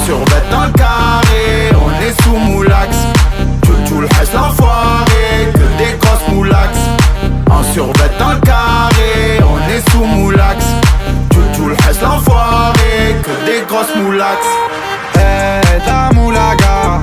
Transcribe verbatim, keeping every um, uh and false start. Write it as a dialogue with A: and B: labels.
A: survêt dans le carré, on est sous moulax. Tout le reste l'enfoiré, que des grosses moulax. En survêt dans le carré.